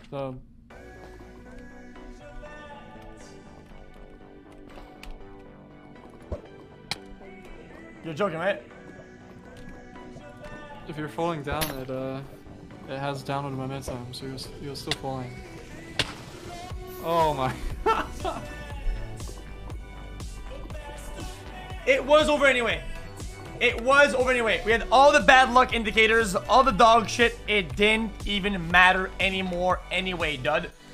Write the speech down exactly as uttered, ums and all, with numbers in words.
So. You're joking, right? If you're falling down, it uh, it has downward momentum, so you're you're still falling. Oh my! It was over anyway. It was over anyway. We had all the bad luck indicators, all the dog shit. It didn't even matter anymore anyway, dud.